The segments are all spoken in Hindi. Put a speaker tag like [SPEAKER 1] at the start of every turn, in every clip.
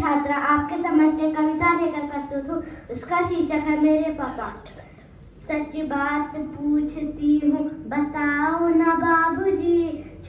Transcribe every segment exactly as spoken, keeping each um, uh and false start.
[SPEAKER 1] छात्रा आपके समक्ष एक कविता लेकर प्रस्तुत हूँ। उसका शीर्षक है मेरे पापा। सच बात पूछती हूँ बताओ ना बाबूजी,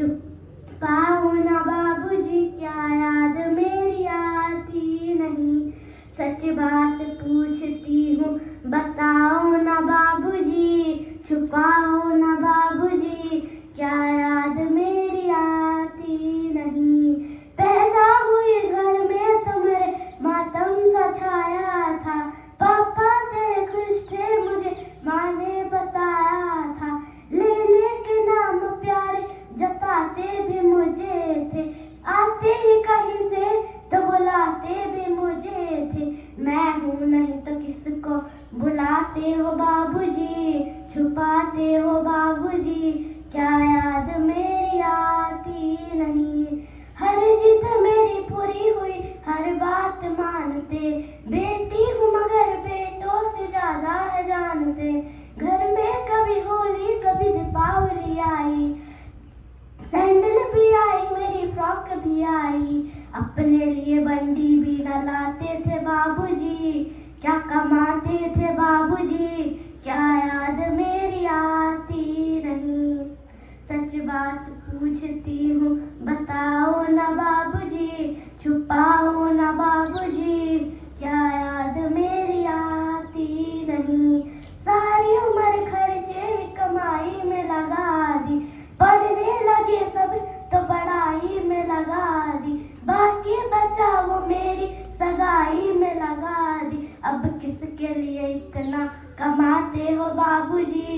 [SPEAKER 1] छुपाओ ना बाबूजी, क्या याद मेरी आती नहीं। सच बात पूछती हूँ बताओ ना बाबूजी, छुपाओ ना बाबूजी, क्या याद मेरी आती नहीं। पैदा हुई घर में तो मेरे मातम सा छाया था, पापा तेरे खुश थे मुझे माँ ने बताया था। लेने के नाम प्यारे जताते भी मुझे थे, आते ही कहीं से तो बुलाते भी मुझे थे। मैं हूँ नहीं तो किसको बुलाते हो बाबूजी, छुपाते हो बाबूजी, क्या याद मेरी आती नहीं। हर जिद मेरी पूरी हुई, हर बात मानते, बेटी हूँ मगर बेटों से ज्यादा है जानते। घर में कभी होली कभी दीपावली आई, सैंडल भी आई मेरी फ्रॉक भी आई। अपने लिए बंडी भी न लाते थे बाबूजी, क्या कमाते थे बाबूजी, क्या याद मेरी आती नहीं। सच बात पूछती हूँ बताओ ना बाबूजी, छुपाओ ना बाबूजी, क्या याद मेरी आती नहीं। सारी उम्र खर्चे कमाई में लगा दी, पढ़ने लगे सब तो पढ़ाई में लगा दी, बाकी बचा वो मेरी सगाई में लगा दी। अब किसके लिए इतना कमाते हो बाबूजी,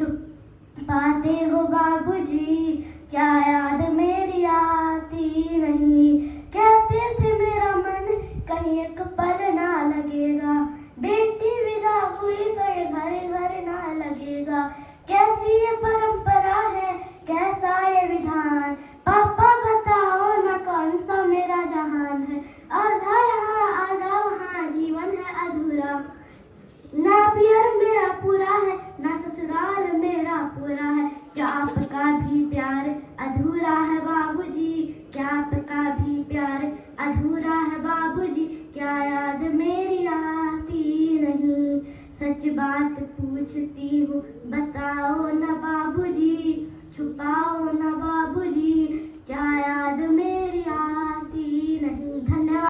[SPEAKER 1] छुपाते हो बाबूजी, क्या याद मेरी आती नहीं। कहते थे मेरा मन कहीं एक पल ना लगेगा, बेटी विदा हुई तो ये घर घर ना लगेगा। कैसी ये परंपरा है कैसा ये विधान, पापा बताओ ना कौन सा मेरा जहान है। आधा यहाँ आधा वहाँ जीवन है अधूरा, ना पियर मेरा पूरा है ना ससुराल मेरा पूरा है। क्या आपका भी प्यार अधूरा है बाबूजी, क्या आपका भी प्यार अधूरा है बाबूजी, क्या याद मेरी आती नहीं। सच बात पूछती हूँ बताओ ना बाबूजी, छुपाओ ना बाबूजी, क्या याद मेरी आती नहीं। धन्यवाद।